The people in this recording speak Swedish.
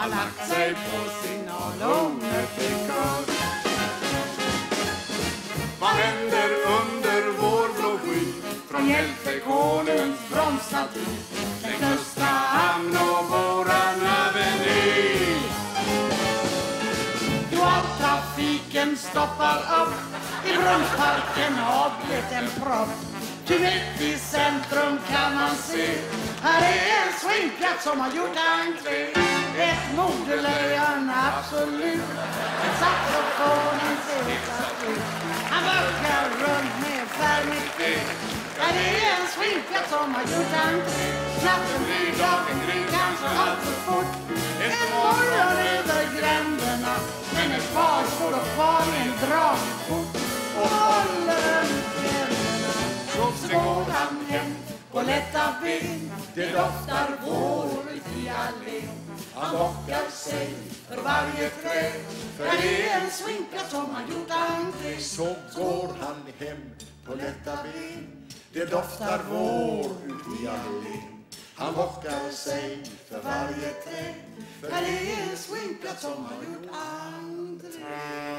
har lagt sig på signalhornet i kör. Vad händer under vår blå sky från hjältekonungens bronsstaty längs Östra hamn och våran aveny? Jo, all trafiken stoppar upp, i Brunnsparken har blivit en propp. Ty mitt i centrum kan man se, här är en swingplats som har gjort entré. Ett modelöjan absolut, en saxofonens etatur. Han börjar runt med färgmycket, här är en swingplats som har gjort entré. Natten blir dagen gryr, kanske allt för fort. En morgon över gränderna, men ett par står då kvar i en dragport och håller en fjällerna. Så går han hem på lätta ben, det doftar vår i allén. Han bockar sig för varje träd, för det är en swingplats som har gjort entré. Så går han hem på lätta ben, det doftar vår i allén. Han bockar sig för varje träd, för det är en swingplats som har gjort entré.